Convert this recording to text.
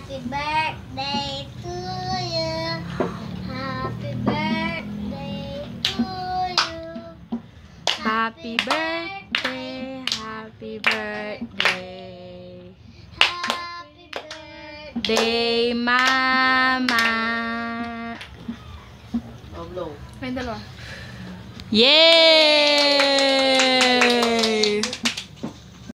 Happy birthday to you. Happy birthday to you. Happy birthday, happy birthday. Happy birthday. Day, Mama. Oh, low. May dalawa. Yay!